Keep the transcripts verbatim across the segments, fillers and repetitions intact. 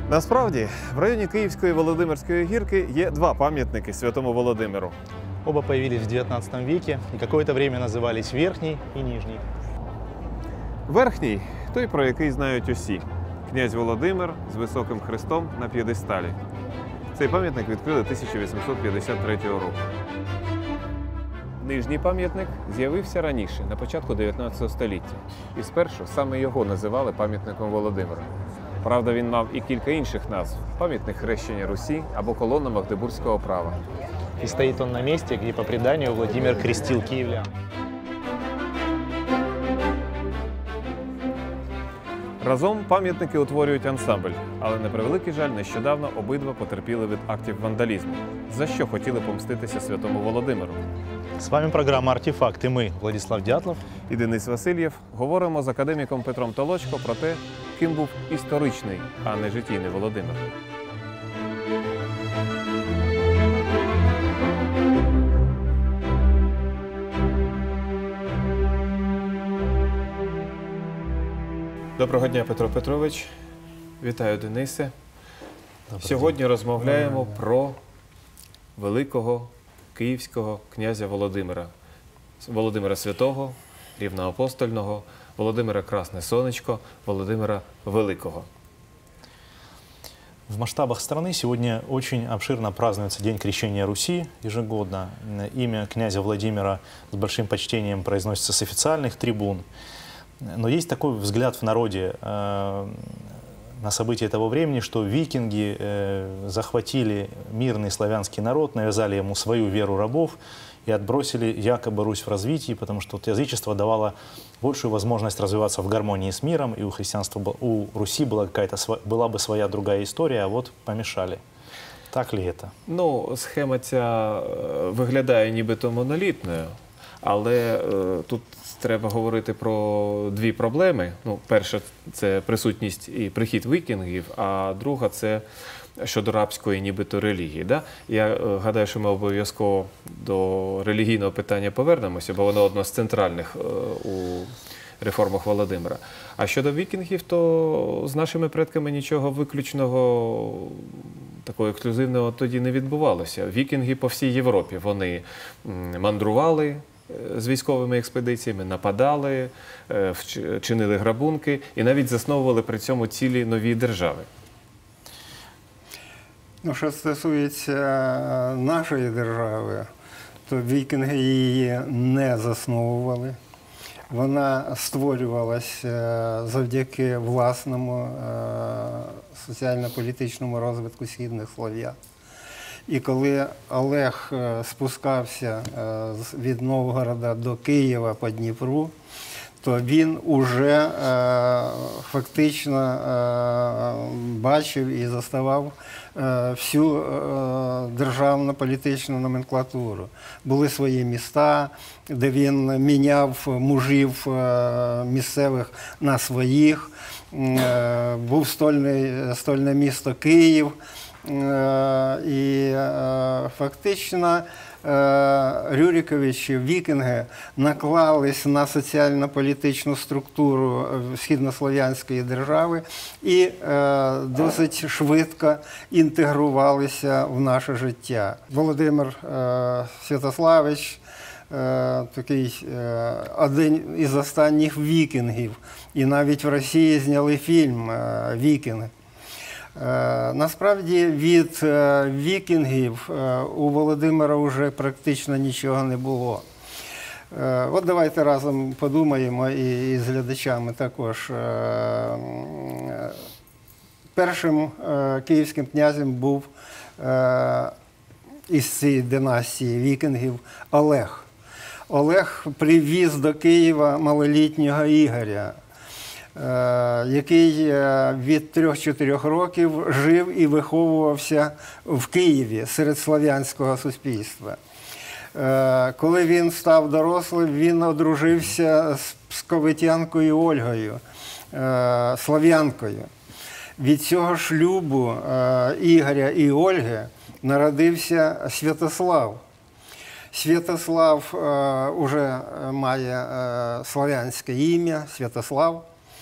Насправді, в районі Київської Володимирської гірки є два пам'ятники Святому Володимиру. Оба появились в девятнадцатом веке и какое-то время назывались Верхний и Нижний. Верхній – той, про який знають усі. Князь Володимир з високим хрестом на п'єдесталі. Цей пам'ятник відкрили тисяча вісімсот п'ятдесят третього року. Нижній пам'ятник з'явився раніше, на початку дев'ятнадцятого століття. І спершу саме його називали пам'ятником Володимира. Правда, він мав і кілька інших назв – пам'ятник хрещення Русі або колона Магдебурзького права. И стоит он на месте, где, по преданию, Владимир крестил киевлян. Разом пам'ятники утворюють ансамбль, але, на превеликий жаль, нещодавно обидва потерпіли від актів вандалізму, за що хотіли помститися Святому Володимиру. С вами программа «Артефакт» и мы, Владислав Дятлов І Денис Васильєв, говоримо з академіком Петром Толочко про те, ким був історичний, а не життєвий Володимир. Доброго дня, Петро Петрович. Вітаю, Денисе. Доброго Сьогодні дня. розмовляємо Доброго дня. про великого київського князя Володимира. Володимира Святого, Рівноапостольного, Володимира Красне Сонечко, Володимира Великого. В масштабах страны сегодня очень обширно празднуется День крещения Руси ежегодно. Имя князя Владимира с большим почтением произносится с официальных трибун. Но есть такой взгляд в народе э, на события того времени, что викинги э, захватили мирный славянский народ, навязали ему свою веру рабов и отбросили якобы Русь в развитии, потому что вот язычество давало большую возможность развиваться в гармонии с миром, и у христианства, у Руси была, какая-то, была бы своя другая история, а вот помешали. Так ли это? Ну, схема ця виглядає нібито монолітною, але е, тут треба говорити про дві проблеми. Ну, перша – це присутність і прихід вікінгів, а друга – це щодо рабської нібито релігії. Да? Я е, гадаю, що ми обов'язково до релігійного питання повернемося, бо воно одно з центральних е, у реформах Володимира. А щодо вікінгів, то з нашими предками нічого виключного, такого ексклюзивного тоді не відбувалося. Вікінги по всій Європі, вони мандрували з військовими експедиціями, нападали, чинили грабунки і навіть засновували при цьому цілі нові держави. Ну, що стосується нашої держави, то вікінги її не засновували. Вона створювалася завдяки власному соціально-політичному розвитку східних слов'ян. І коли Олег спускався від Новгорода до Києва по Дніпру, то він уже фактично бачив і заставав всю державну політичну номенклатуру. Були свої міста, де він міняв мужів місцевих на своїх. Був стольний, стольне місто Київ. І фактично Рюриковичі, вікінги наклались на соціально-політичну структуру східнослов'янської держави і досить швидко інтегрувалися в наше життя. Володимир Святославич такий один із останніх вікінгів, і навіть в Росії зняли фільм «Вікінги». Насправді від вікінгів у Володимира вже практично нічого не було. От давайте разом подумаємо і з глядачами також. Першим київським князем був із цієї династії вікінгів Олег. Олег привіз до Києва малолітнього Ігоря, який від трьох-чотирьох років жив і виховувався в Києві серед слов'янського суспільства. Коли він став дорослим, він одружився з ковитянкою Ольгою, слов'янкою. Від цього шлюбу Ігоря і Ольги народився Святослав. Святослав вже має слов'янське ім'я, Святослав.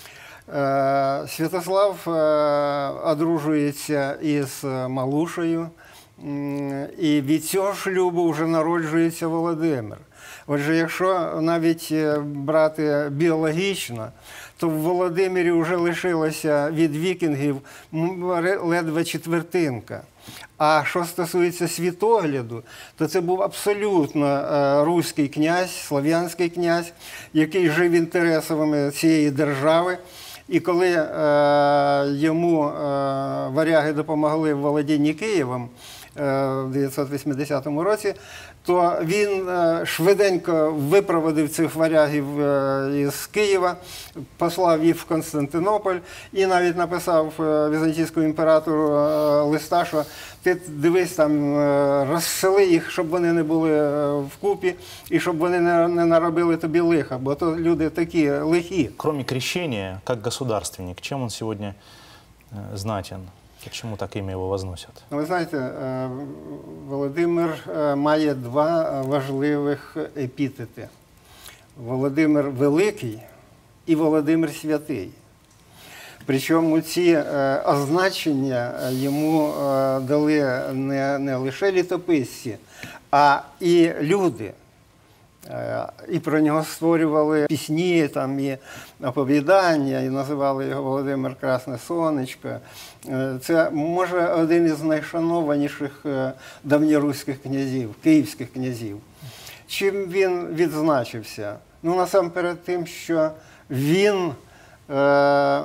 Е, Святослав е, одружується із Малушею, м, і від цього шлюбу вже народжується Володимир. Отже, якщо навіть е, брати біологічно, то в Володимирі вже лишилося від вікінгів м, ре- ледве четвертинка. А що стосується світогляду, то це був абсолютно е, руський князь, слов'янський князь, який жив інтересами цієї держави. І коли е, йому е, варяги допомогли в володінні Києвом е, в дев'ятсот вісімдесятому році, то він е, швиденько випроводив цих варягів е, із Києва, послав їх в Константинополь і навіть написав е, візантійському імператору е, листа, що ти дивись там, е, розсели їх, щоб вони не були е, вкупі і щоб вони не, не наробили тобі лиха, бо то люди такі лихі. Кроме крещения, как государственник, чем он сегодня э, знатен? Почему так имя его возносят? Ну, ви знаєте, е, Володимир е, має два важливих епітети. Володимир Великий і Володимир Святий. Причому ці е, означення йому е, дали не, не лише літописці, а і люди. Е, І про нього створювали пісні, там, і оповідання, і називали його Володимир Красне Сонечко. Е, Це, може, один із найшанованіших е, давньоруських князів, київських князів. Чим він відзначився? Ну, насамперед тим, що він е,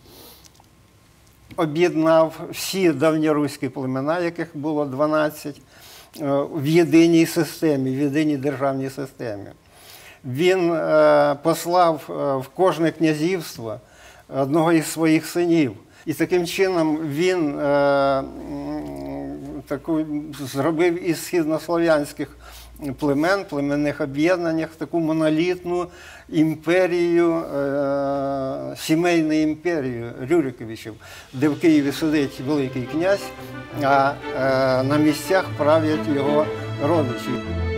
об'єднав всі давньоруські племена, яких було дванадцять, в єдиній системі, в єдиній державній системі. Він е, послав в кожне князівство одного із своїх синів. І таким чином він е, таку, зробив із східнослов'янських племен, племенних об'єднаннях таку монолітну імперію, е, сімейну імперію Рюриковичів, де в Києві сидить Великий князь, а е, на місцях правлять його родичі.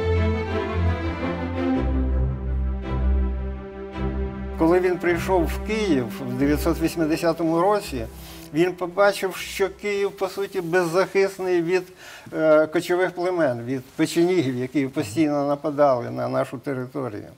Коли він прийшов в Київ в дев'ятсот вісімдесятому році, він побачив, що Київ, по суті, беззахисний від е, кочових племен, від печенігів, які постійно нападали на нашу територію.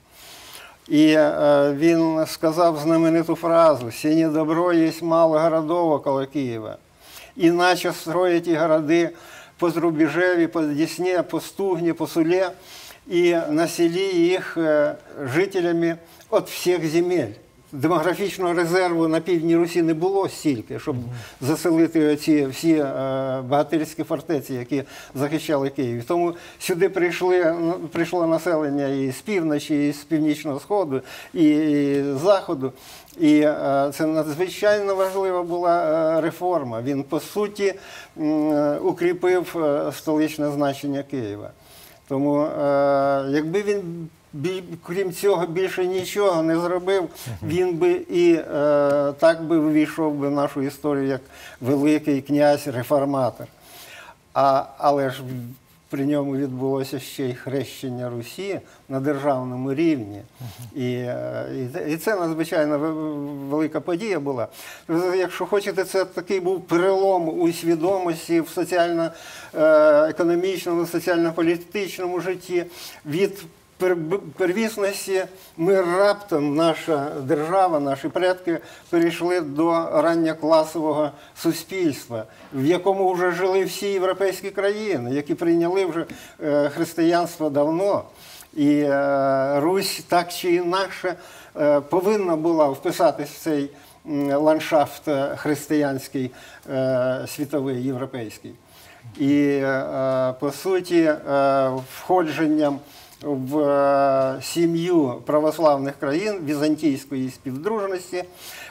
І е, він сказав знамениту фразу «Сінє добро єсть мало городов около Києва». І наче строять і городи по Зрубіжеві, по Десне, по Стугні, по Суле, і населі їх е, жителями від всіх земель. Демографічного резерву на півдні Русі не було стільки, щоб заселити ці всі е, богатирські фортеці, які захищали Київ. Тому сюди прийшли, прийшло населення і з півночі, і з північного сходу, і, і з заходу. І е, це надзвичайно важлива була е, реформа. Він, по суті, е, укріпив е, столичне значення Києва. Тому, е, якби він крім цього більше нічого не зробив, він би і е, так би ввійшов би в нашу історію як великий князь-реформатор. А, але ж при ньому відбулося ще й хрещення Русі на державному рівні. І, і, і це надзвичайно велика подія була. Якщо хочете, це такий був перелом у свідомості в соціально-економічному, соціально-політичному житті. Від первісності ми раптом, наша держава, наші предки перейшли до ранньокласового суспільства, в якому вже жили всі європейські країни, які прийняли вже християнство давно. І Русь так чи інакше повинна була вписатись в цей ландшафт християнський, світовий, європейський. І, по суті, входженням в сім'ю православних країн візантійської співдружності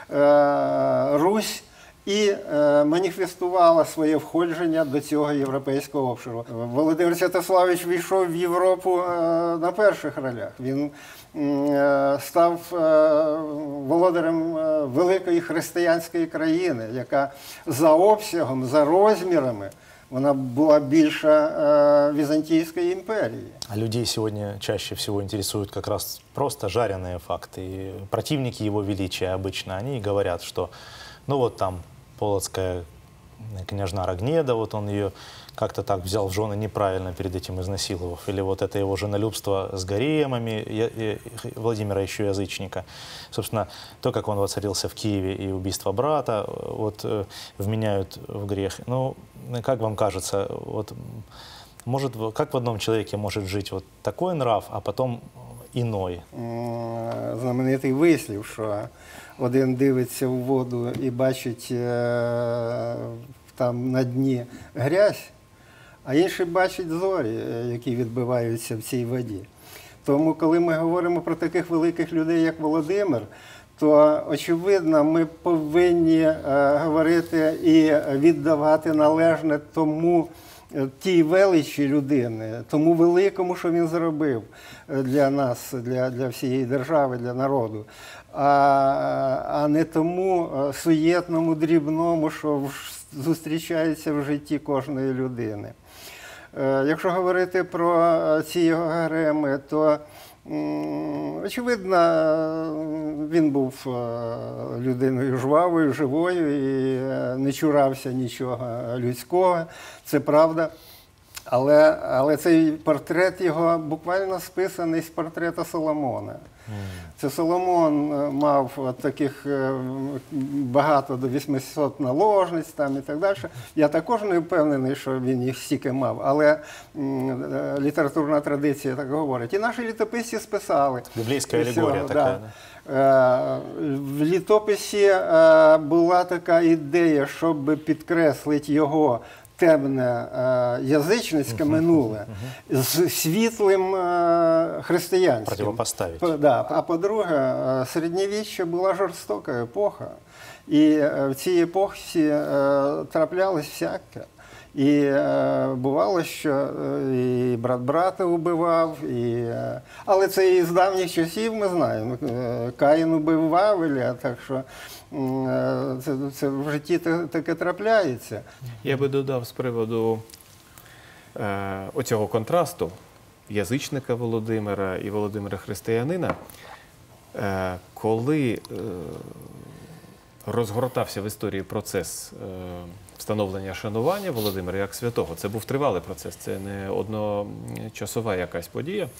Русь і маніфестувала своє входження до цього європейського обширу. Володимир Святославич війшов в Європу на перших ролях. Він став володарем великої християнської країни, яка за обсягом, за розмірами вона була більша е, Візантійської імперії. А людей сегодня чаще всего интересуют как раз просто жареные факты. И противники его величия обычно, они говорят, что ну вот там полоцкая княжна Рогнеда, вот он ее как-то так взял в жены неправильно перед этим изнасиловав. Или вот это его женолюбство с гаремами я- и- Владимира еще язычника. Собственно, то, как он воцарился в Киеве и убийство брата, вот э, вменяют в грех. Ну, как вам кажется, вот может, в- как в одном человеке может жить вот такой нрав, а потом иной? М, знаменитий вислів, що один дивиться в воду і бачить е, там на дні грязь, а інший бачить зорі, е, які відбиваються в цій воді. Тому, коли ми говоримо про таких великих людей, як Володимир, то, очевидно, ми повинні е, говорити і віддавати належне тому, е, тій величі людини, тому великому, що він зробив е, для нас, для, для всієї держави, для народу, а, а не тому е, суєтному, дрібному, що в- зустрічається в житті кожної людини. Е, Якщо говорити про е, ці його гареми, то м, очевидно, е, він був е, людиною жвавою, живою і е, не чурався нічого людського, це правда. Але, але цей портрет його буквально списаний з портрета Соломона. Це Соломон е, мав от таких е, багато до вісімсот наложниць там і так далі. Я також не впевнений, що він їх стільки мав, але м, е, літературна традиція так говорить. І наші літописці списали. Библейская І всього, аллегория такая, да? Е, В літописі е, була така ідея, щоб підкреслити його темне е, язичницьке минуле з світлим е, християнським. Противопоставить. По- Да. А по-друге, е, середньовіччя була жорстока епоха. І е, в цій епохі е, траплялось всяке. І е, бувало, що е, і брат брата убивав, і, е, але це і з давніх часів ми знаємо. Е, Каїн убив Вавеля, так що м, е, це, це в житті та- таке трапляється. Я би додав з приводу е, оцього контрасту язичника Володимира і Володимира Християнина, е, коли е, розгортався в історії процес е, встановлення шанування Володимира як святого. Це був тривалий процес, це не одночасова якась подія.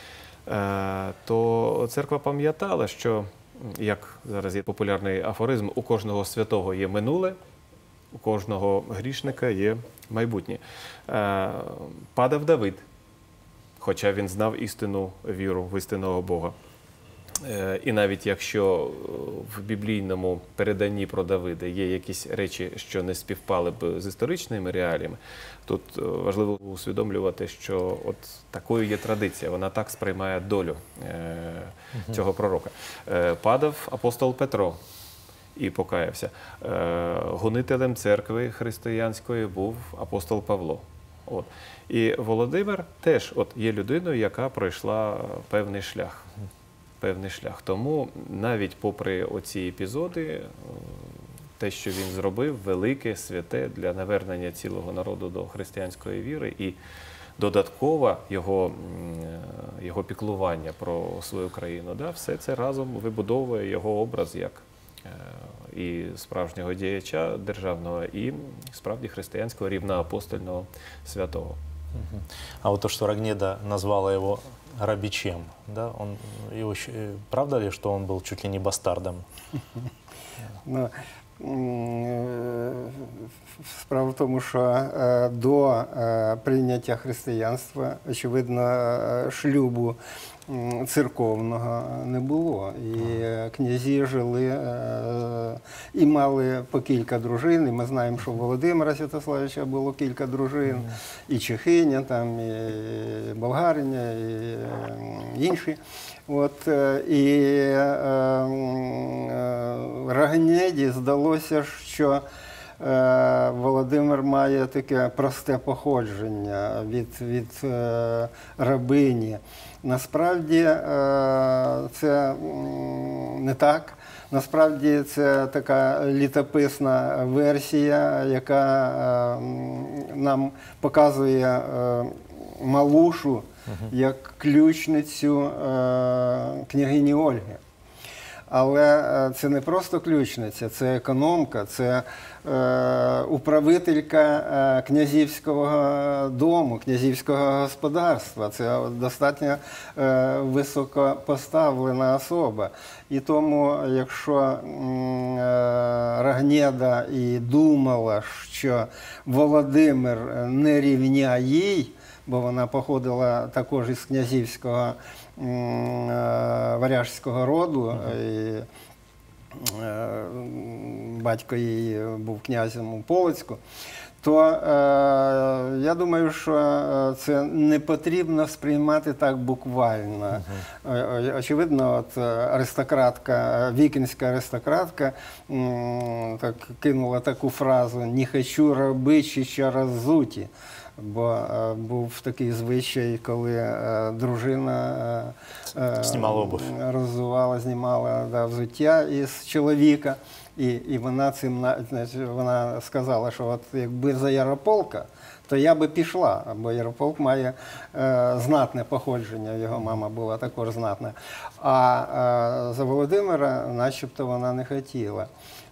Е, то церква пам'ятала, що, як зараз є популярний афоризм, у кожного святого є минуле, у кожного грішника є майбутнє. Е, Падав Давид, хоча він знав істинну віру в істинного Бога. Е, І навіть якщо в біблійному переданні про Давида є якісь речі, що не співпали б з історичними реаліями, тут е, важливо усвідомлювати, що от такою є традиція, вона так сприймає долю е, цього пророка. Е, Падав апостол Петро і покаявся. Е, Гонителем церкви християнської був апостол Павло. От. І Володимир теж от, є людиною, яка пройшла певний шлях. Певний шлях. Тому навіть попри оці епізоди, е, те, що він зробив, велике, святе для навернення цілого народу до християнської віри і додатково його, м, е, його піклування про свою країну, да, все це разом вибудовує його образ як е, і справжнього діяча державного, і справді християнського рівноапостольного святого. Мгм. А вот то, что Рогнеда назвала его рабичем, да, он, его, щ- э, правда ли, что он был чуть ли не бастардом? Ну, м, е, справа в тому, що е, до е, прийняття християнства, очевидно, е, шлюбу м, церковного не було. І е, князі жили е, і мали по кілька дружин. І ми знаємо, що у Володимира Святославича було кілька дружин, і Чехиня, там, і Болгариня, і е, інші. От, е, і е, м, е, Рогнеді здалося, що е, Володимир має таке просте походження від, від е, рабині. Насправді е, це м, не так. Насправді це така літописна версія, яка е, нам показує е, Малушу як ключницю е, княгині Ольги. Але це не просто ключниця, це економка, це е, управителька е, князівського дому, князівського господарства. Це достатньо е, високопоставлена особа. І тому, якщо е, Рогнеда і думала, що Володимир не рівня їй, бо вона походила також із князівського варяжського роду, і батько її був князем у Полоцьку, то е, я думаю, що це не потрібно сприймати так буквально. Uh-huh. Очевидно, от аристократка, вікінська аристократка м, так, кинула таку фразу «не хочу робити ще разуті». Бо е, був такий звичай, коли е, дружина е, знімала обувь. роззувала, знімала да, взуття із чоловіка. І, і вона цим значить, вона сказала, що от якби за Ярополка, то я би пішла, бо Ярополк має е, знатне походження, його мама була також знатна. А е, за Володимира начебто вона не хотіла.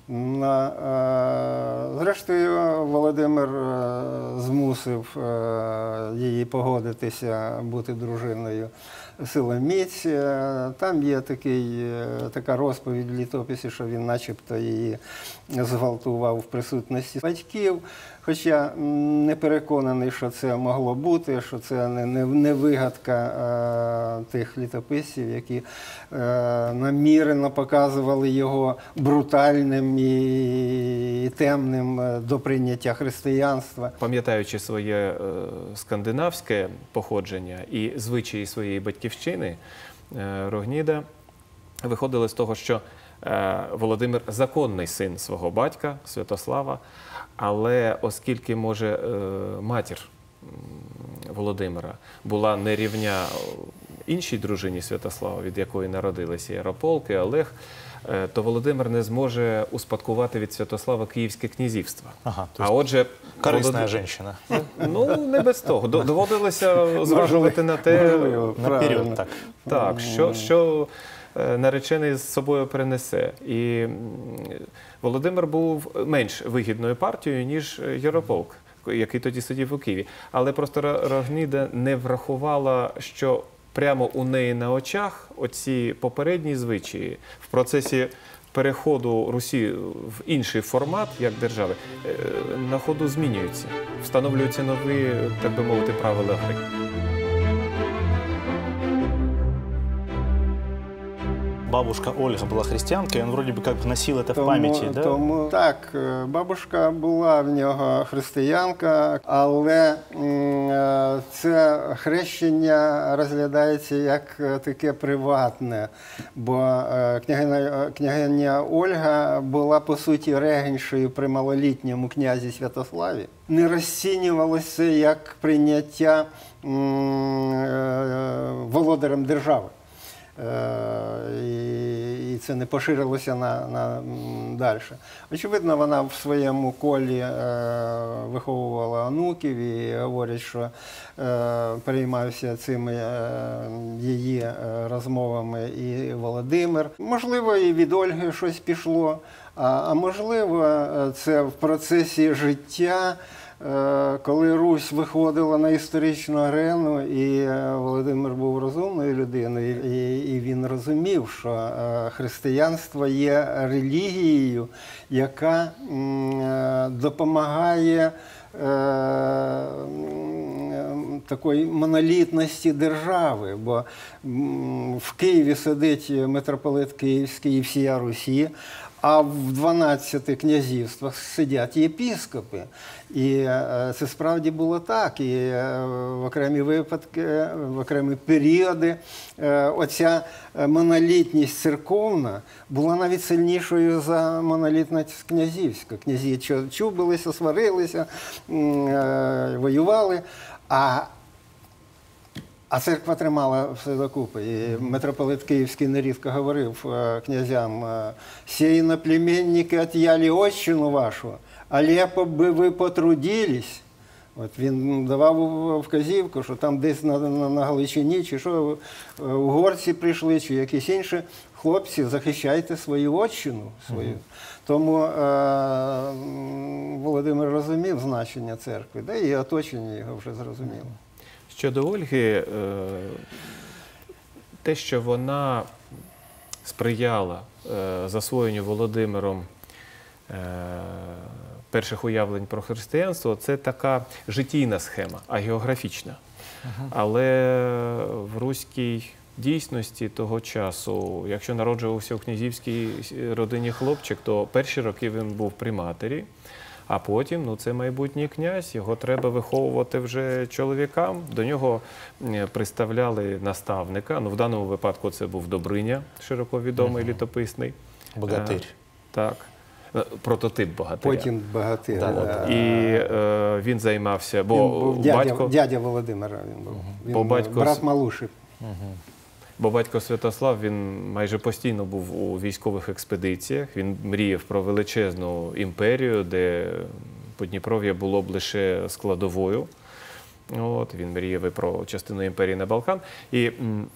Зрештою, Володимир змусив її погодитися бути дружиною Силоміць. Там є такий, така розповідь в літописі, що він начебто її зґвалтував в присутності батьків. Хоча не переконаний, що це могло бути, що це не, не, не вигадка е, тих літописів, які е, намірено показували його брутальним і, і темним до прийняття християнства. Пам'ятаючи своє е, скандинавське походження і звичаї своєї батьківщини, е, Рогніда виходила з того, що е, Володимир – законний син свого батька, Святослава, але оскільки, може, матір Володимира була не рівня іншій дружині Святослава, від якої народилися Ярополк і Олег, то Володимир не зможе успадкувати від Святослава Київське князівство. Ага, а отже, корисна Володимир... жінка. Ну, не без того. Доводилося зважувати на те, наперед, так. Так, що, що наречений з собою принесе. І Володимир був менш вигідною партією, ніж Ярополк, який тоді сидів у Києві. Але просто Рогніда не врахувала, що прямо у неї на очах оці попередні звичаї в процесі переходу Русі в інший формат, як держави, на ходу змінюються. Встановлюються нові, так би мовити, правила гри. Бабушка Ольга була християнкою, і він вроді би як носив це в тому, пам'яті, да? Тому так, бабушка була в нього християнка, але м, це хрещення розглядається як таке приватне, бо княгиня, княгиня Ольга була, по суті, регеншею при малолітньому князі Святославі. Не розцінювалося як прийняття м, володарем держави. І це не поширилося на, на далі. Очевидно, вона в своєму колі е, виховувала онуків і говорять, що е, переймався цими е, її е, розмовами і Володимир. Можливо, і від Ольги щось пішло, а, а можливо, це в процесі життя, коли Русь виходила на історичну арену, і Володимир був розумною людиною, і, і він розумів, що християнство є релігією, яка м, допомагає е, такої монолітності держави, бо м, в Києві сидить митрополит Київський і всія Русі, а в дванадцяти князівствах сидять єпіскопи. І е, це справді було так. І е, в окремі випадки, в окремі періоди е, оця монолітність церковна була навіть сильнішою за монолітність князівська. Князі чубилися, сварилися, е, воювали. А А церква тримала все докупи. І митрополит Київський нерідко говорив е, князям: е, «Сі іноплемінники от'яли отчину вашу, але би ви потрудились». От він давав вказівку, що там десь на, на, на Галичині, чи що, угорці прийшли, чи якісь інші хлопці, захищайте свою отчину свою. Mm-hmm. Тому е, Володимир розумів значення церкви, да, і оточення його вже зрозуміло. Щодо Ольги, те, що вона сприяла засвоєнню Володимиром перших уявлень про християнство, це така життєйна схема, агеографічна. Uh-huh. Але в руській дійсності того часу, якщо народжувався у князівській родині хлопчик, то перші роки він був при матері, а потім, ну, це майбутній князь, його треба виховувати вже чоловікам. До нього приставляли наставника, ну, в даному випадку це був Добриня, широко відомий, uh-huh. літописний. Богатир. А, так. Прототип богатиря. Потім богатир. Да, да. І е, він займався, бо він був дядя, батько... Дядя Володимира він був. Він бо батько, брат Малуші. Угу. Бо батько Святослав, він майже постійно був у військових експедиціях. Він мріяв про величезну імперію, де Подніпров'я було б лише складовою. От, він мріяв і про частину імперії на Балкан. І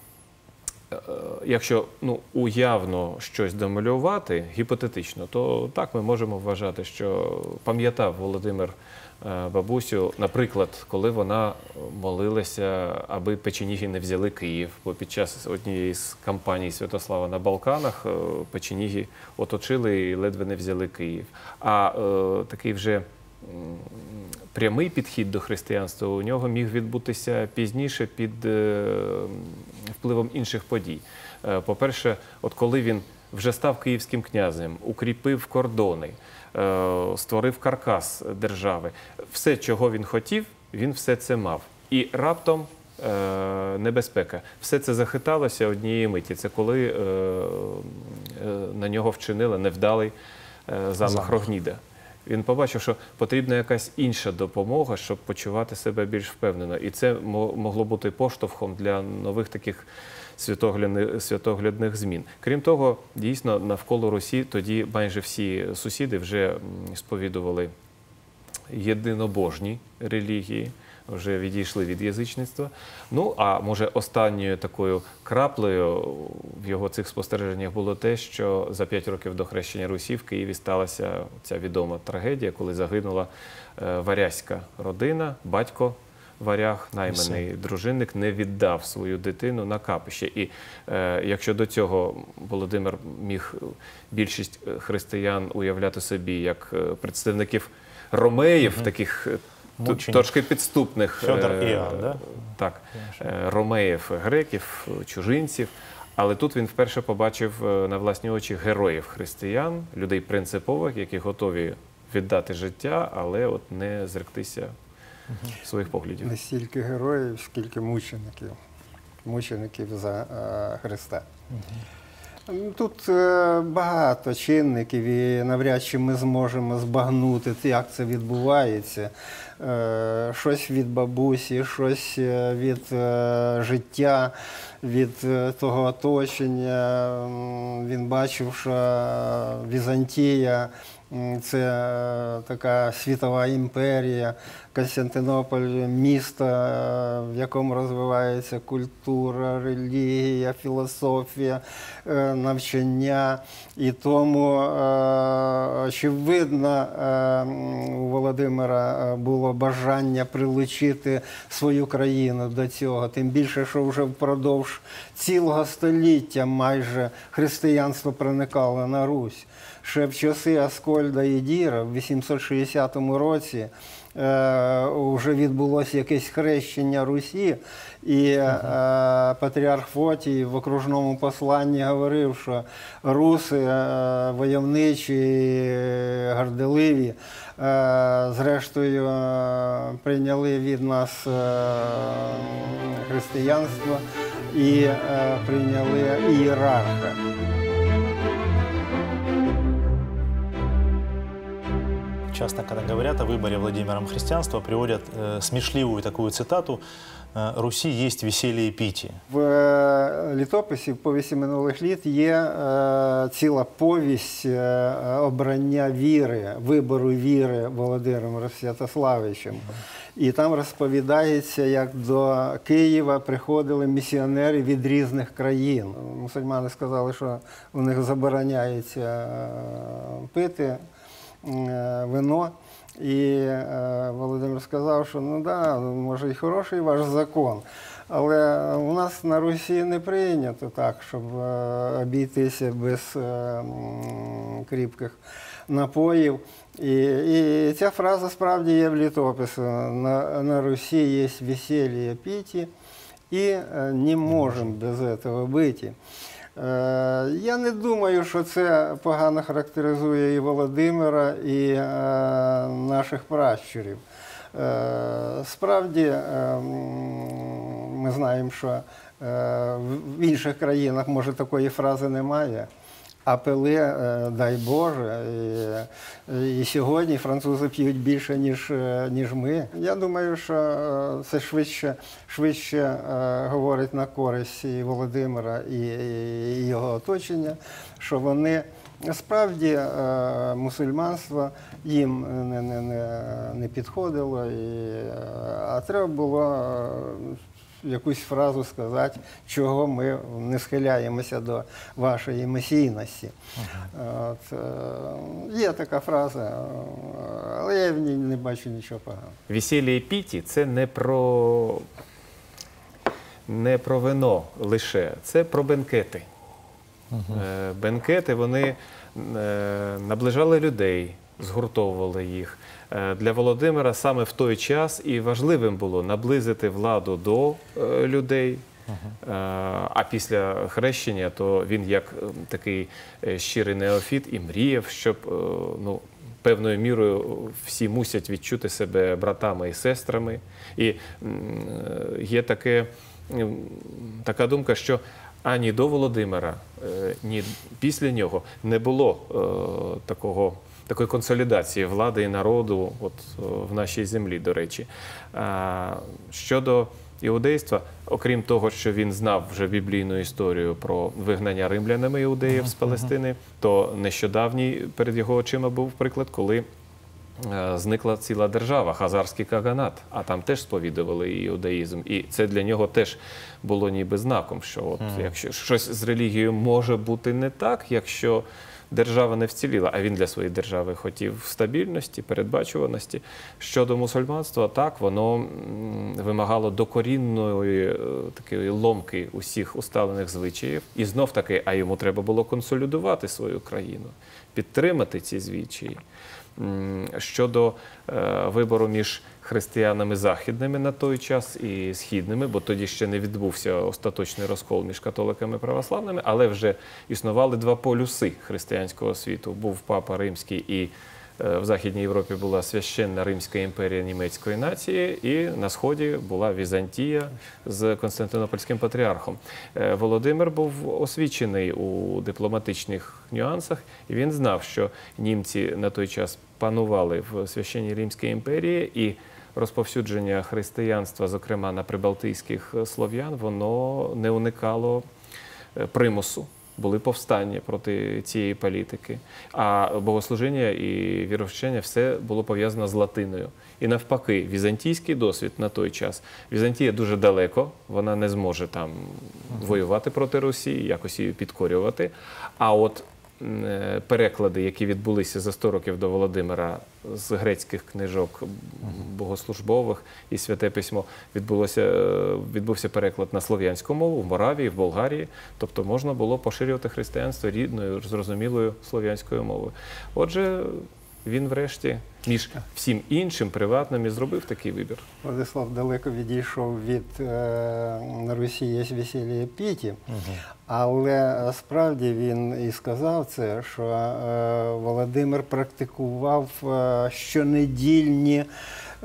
якщо, ну, уявно щось домалювати, гіпотетично, то так ми можемо вважати, що пам'ятав Володимир бабусю, наприклад, коли вона молилася, аби печеніги не взяли Київ, бо під час однієї з кампаній Святослава на Балканах печеніги оточили і ледве не взяли Київ. А е, такий вже прямий підхід до християнства у нього міг відбутися пізніше під е, впливом інших подій. Е, по-перше, от коли він вже став київським князем, укріпив кордони, е, створив каркас держави, все, чого він хотів, він все це мав. І раптом е, небезпека. Все це захиталося однієї миті. Це коли е, е, на нього вчинили невдалий е, замах Рогніда. Він побачив, що потрібна якась інша допомога, щоб почувати себе більш впевнено. І це могло бути поштовхом для нових таких світоглядних, світоглядних змін. Крім того, дійсно, навколо Русі тоді майже всі сусіди вже сповідували єдинобожні релігії, вже відійшли від язичництва. Ну, а може останньою такою краплею в його цих спостереженнях було те, що за п'ять років до хрещення Русі в Києві сталася ця відома трагедія, коли загинула варязька родина, батько варяг, найманий дружинник, не віддав свою дитину на капище. І е, якщо до цього Володимир міг більшість християн уявляти собі як представників ромеїв, угу. таких Мученик. Трошки підступних Федор Іоанн, да? так, ромеїв, греків, чужинців. Але тут він вперше побачив на власні очі героїв християн, людей принципових, які готові віддати життя, але от не зректися угу. своїх поглядів. Не стільки героїв, скільки мучеників. Мучеників за а, Христа. Угу. Тут е, багато чинників, і навряд чи ми зможемо збагнути, як це відбувається. Е, щось від бабусі, щось від е, життя, від е, того оточення. Він бачив, що Візантія – це така світова імперія, Константинополь – місто, в якому розвивається культура, релігія, філософія, навчання. І тому, очевидно, у Володимира було бажання прилучити свою країну до цього. Тим більше, що вже впродовж цілого століття майже християнство проникало на Русь. Ще в часи Аскольда і Діра в вісімсот шістдесятому році е, вже відбулося якесь хрещення Русі, і е, патріарх Фотій в окружному посланні говорив, що руси е, войовничі, горделиві, е, зрештою е, прийняли від нас е, християнство і е, прийняли ієрарха. часто, когда говорят о выборе Владимиром христианства, приводят э, смешливую такую цитату э, «Руси есть веселье піті». В е, літописі в повісті минулих літ є е, ціла повість е, обрання віри, вибору віри Володимиром Святославичем. І там розповідається, як до Києва приходили місіонери від різних країн. Мусульмани сказали, що у них забороняється е, пити е, вино. І е, Володимир сказав, що ну да, може і хороший ваш закон, але у нас на Русі не прийнято так, щоб е, обійтися без е, м, кріпких напоїв. І, і ця фраза справді є в літописі. На, на Русі є веселье піті, і е, не можемо без цього бити. Я не думаю, що це погано характеризує і Володимира, і е, наших пращурів. Е, справді, е, ми знаємо, що е, в інших країнах, може, такої фрази немає, а пили, е, дай Боже, і, і сьогодні французи п'ють більше, ніж, ніж ми. Я думаю, що це швидше, швидше е, говорить на користь і Володимира, і, і його оточення, що вони справді е, мусульманство їм не, не, не, не підходило, і, а треба було е, якусь фразу сказати, чого ми не схиляємося до вашої месійності. Ага. От, е, є така фраза, але я в ній не бачу нічого поганого. Весілля піті – це не про, не про вино лише, це про бенкети. Ага. Е, бенкети, вони е, наближали людей, згуртовували їх. Для Володимира саме в той час і важливим було наблизити владу до е, людей, uh-huh. а після хрещення, то він як такий щирий неофіт і мріяв, щоб е, ну, певною мірою всі мусять відчути себе братами і сестрами. І е, є таке, е, така думка, що ані до Володимира, е, ні після нього не було е, такого такої консолідації влади і народу от, в нашій землі, до речі. А, щодо іудейства, окрім того, що він знав вже біблійну історію про вигнання римлянами іудеїв з Палестини, то нещодавній перед його очима був приклад, коли а, зникла ціла держава, Хазарський Каганат, а там теж сповідували іудаїзм. І це для нього теж було ніби знаком, що от, якщо щось з релігією може бути не так, якщо держава не вціліла, а він для своєї держави хотів стабільності, передбачуваності. Щодо мусульманства, так, воно вимагало докорінної такої ломки усіх усталених звичаїв. І знов таки, а йому треба було консолідувати свою країну, підтримати ці звичаї. Щодо е, вибору між християнами західними на той час і східними, бо тоді ще не відбувся остаточний розкол між католиками і православними, але вже існували два полюси християнського світу. Був Папа Римський, і е, в Західній Європі була священна Римська імперія німецької нації, і на Сході була Візантія з Константинопольським патріархом. Е, Володимир був освічений у дипломатичних нюансах, і він знав, що німці на той час панували в священній Римській імперії, і розповсюдження християнства, зокрема на прибалтійських слов'ян, воно не уникало примусу. Були повстання проти цієї політики. А богослужіння і віровчення все було пов'язано з латиною. І навпаки, візантійський досвід на той час. Візантія дуже далеко, вона не зможе там воювати проти Росії, якось її підкорювати. А от переклади, які відбулися за сто років до Володимира з грецьких книжок богослужбових і Святе Письмо, відбулося, відбувся переклад на слов'янську мову в Моравії, в Болгарії. Тобто можна було поширювати християнство рідною, зрозумілою слов'янською мовою. Отже, він врешті між всім іншим приватним і зробив такий вибір. Владислав далеко відійшов від е, на Русі є весілля піті, угу. але справді він і сказав це, що е, Володимир практикував е, щонедільні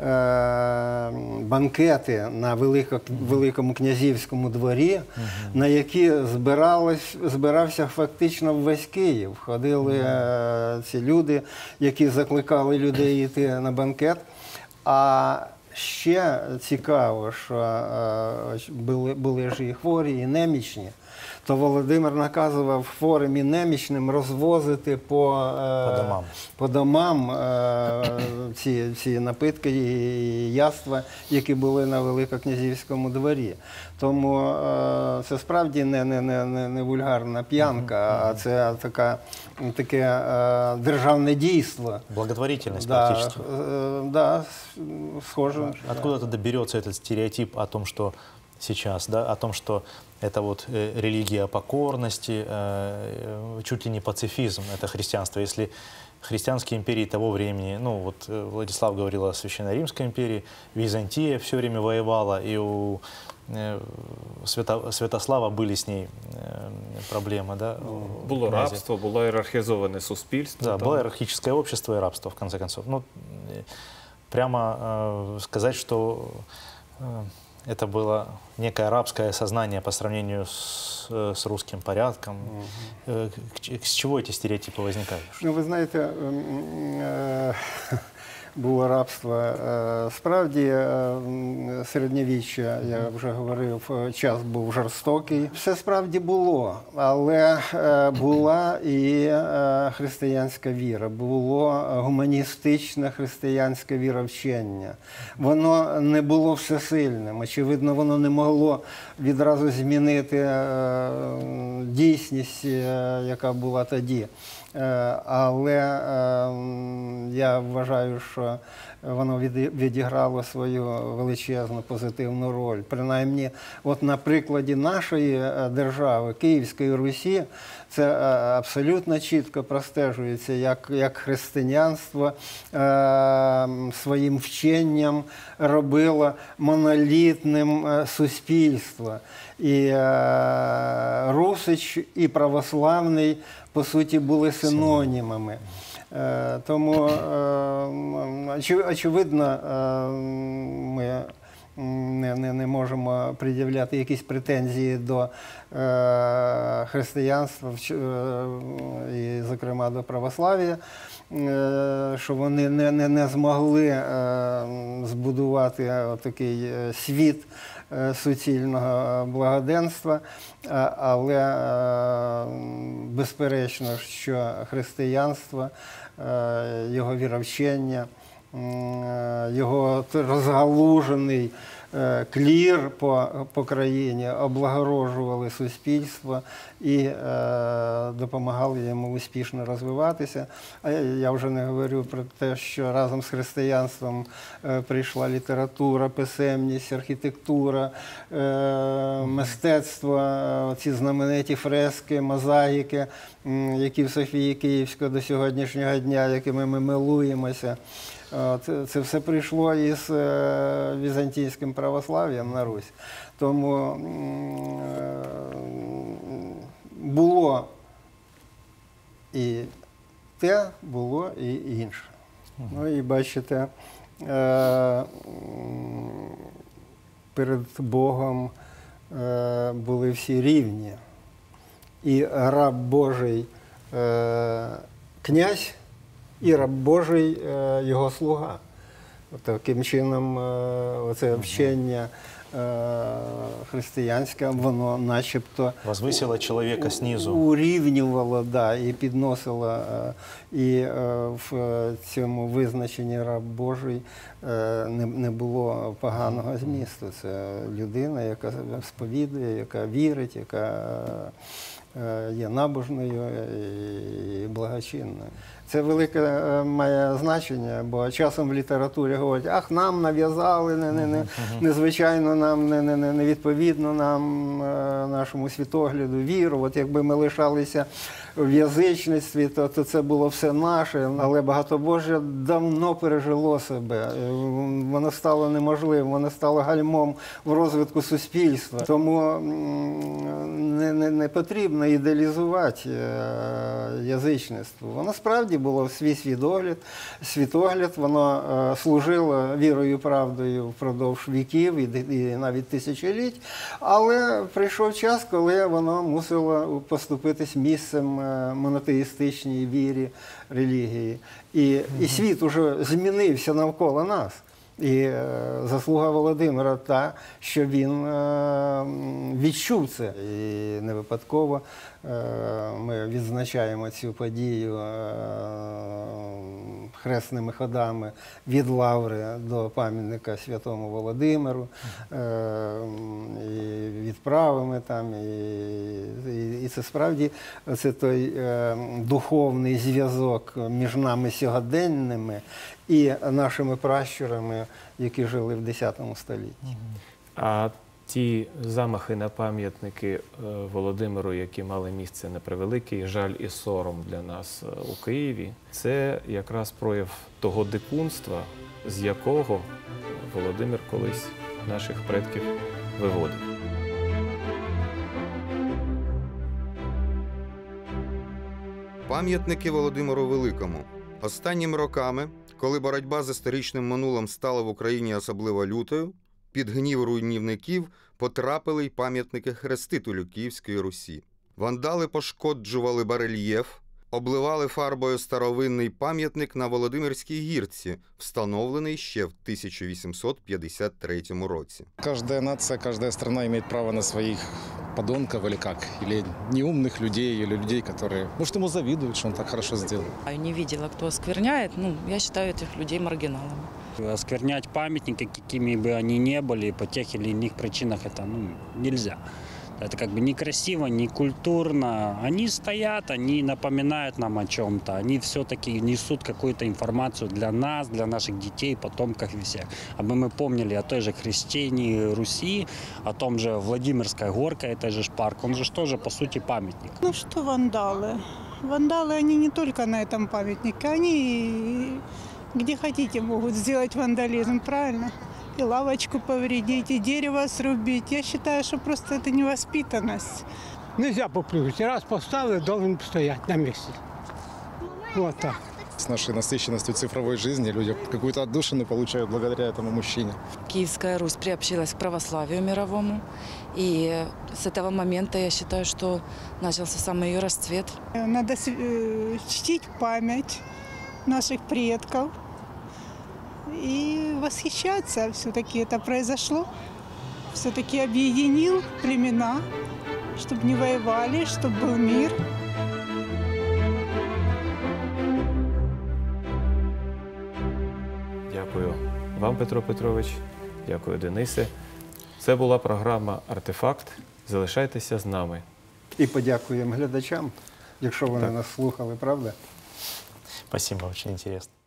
банкети на Велико, Великому князівському дворі, угу. на які збиралось, збирався фактично весь Київ. Ходили угу. ці люди, які закликали людей йти на банкет. А ще цікаво, що були, були ж і хворі, і немічні. То Володимир наказував хворим і немічним розвозити по, по домам, по домам ці, ці напитки і яства, які були на Великокнязівському дворі. Тому це справді не, не, не, не вульгарна п'янка, а це така, таке державне дійство. Благотворительность да, практически. Да, схоже. Откуда тогда берется этот стереотип о том, что сейчас, да, о том, что это вот э, религия покорности, э, чуть ли не пацифизм, это христианство. Если христианские империи того времени, ну вот э, Владислав говорил о Священной Римской империи, Византия все время воевала, и у э, Свято, Святослава были с ней э, проблемы. Да, было рабство, было иерархизованное суспільство. Да, там было иерархическое общество и рабство, в конце концов. Ну, прямо э, сказать, что э, это было некое рабское сознание по сравнению с, с русским порядком. Угу. С чего эти стереотипы возникают? Ну, ви знаєте, було рабство. Справді, середньовіччя, я вже говорив, час був жорстокий. Все справді було, але була і християнська віра, було гуманістичне християнське віровчення. Воно не було всесильним. Очевидно, воно не могло відразу змінити дійсність, яка була тоді. Але я вважаю, що воно відіграло свою величезну позитивну роль. Принаймні, от на прикладі нашої держави, Київської Русі, це абсолютно чітко простежується, як, як християнство е, своїм вченням робило монолітним суспільство. І е, Русич, і православний, по суті, були синонімами. Е, тому, е, очевидно, е, ми не, не, не можемо пред'являти якісь претензії до е, християнства, е, і, зокрема, до православ'я, е, що вони не, не, не змогли е, збудувати отакий світ суцільного благоденства, але безперечно, що християнство, його віровчення, його розгалужений клір по, по країні облагороджували суспільство і е, допомагали йому успішно розвиватися. А я, я вже не говорю про те, що разом з християнством е, прийшла література, писемність, архітектура, е, мистецтво, е, ці знамениті фрески, мозаїки, е, які в Софії Київської до сьогоднішнього дня, якими ми милуємося. Це, це все прийшло із е, візантійським православ'ям на Русь. Тому е, було і те, було і інше. Угу. Ну і бачите, е, перед Богом е, були всі рівні. І раб Божий е, князь, і раб Божий – його слуга. Таким чином, оце вчення християнське, воно начебто возвисило чоловіка знизу. Урівнювало, да, і підносило. І в цьому визначенні раб Божий не, не було поганого змісту. Це людина, яка сповідує, яка вірить, яка є набожною і благочинною. Це велике має значення, бо часом в літературі говорять, ах, нам нав'язали, не, не, не, незвичайно нам, не, не, не відповідно нам, нашому світогляду, віру. От якби ми лишалися в язичництві, то, то це було все наше, але багатобожжя давно пережило себе. Воно стало неможливим, воно стало гальмом в розвитку суспільства. Тому не, не, не потрібно ідеалізувати язичництво. Воно справді було свій світогляд, світогляд воно е, служило вірою і правдою впродовж віків і, і навіть тисячоліть, але прийшов час, коли воно мусило поступитись місцем е, монотеїстичній вірі, релігії. І, і світ уже змінився навколо нас. І е, заслуга Володимира та, що він е, відчув це. І не випадково е, ми відзначаємо цю подію е, хресними ходами від Лаври до пам'ятника Святому Володимиру, е, і відправами там. І, і, і це справді це той е, духовний зв'язок між нами сьогоденними і нашими пращурами, які жили в десятому столітті. А ті замахи на пам'ятники Володимиру, які мали місце на превеликий жаль і сором для нас у Києві, це якраз прояв того дикунства, з якого Володимир колись наших предків виводив. Пам'ятники Володимиру Великому. Останніми роками, коли боротьба з історичним минулим стала в Україні особливо лютою, під гнів руйнівників потрапили й пам'ятники хрестителю Київської Русі. Вандали пошкоджували барельєф, обливали фарбою старовинний пам'ятник на Володимирській гірці, встановлений ще в тисяча вісімсот п'ятдесят третьому році. Каждая нация, каждая страна имеет право на своих подонков или как, или неумных людей, или людей, которые, может, ему завидуют, что он так хорошо сделал. Я не видела, кто оскверняет. Ну, я считаю этих людей маргиналами. Осквернять памятники, какими бы они ни были, по тех или иных причинах, это ну, нельзя. Это как бы некрасиво, не культурно. Они стоят, они напоминают нам о чем-то. Они все-таки несут какую-то информацию для нас, для наших детей, потомков и всех. Aby мы помнили о той же крещении Руси, о том же Владимирской горке, это же парк. Он же тоже, по сути, памятник. Ну что вандалы? Вандалы, они не только на этом памятнике. Они где хотите могут сделать вандализм, правильно? И лавочку повредить, и дерево срубить. Я считаю, что просто это невоспитанность. Нельзя попрыгать. Раз поставили, должен стоять на месте. Вот так. С нашей насыщенностью цифровой жизни люди какую-то отдушину получают благодаря этому мужчине. Киевская Русь приобщилась к православию мировому. И с этого момента я считаю, что начался самый ее расцвет. Надо э, чтить память наших предков и восхищаться. Все-таки это произошло. Все-таки объединил племена, чтобы не воевали, чтобы был мир. Дякую вам, Петро Петрович. Дякую, Денисе. Це була програма «Артефакт». Залишайтеся з нами. І подякуємо глядачам, якщо вони Так. нас слухали, правда? Спасибо, очень интересно.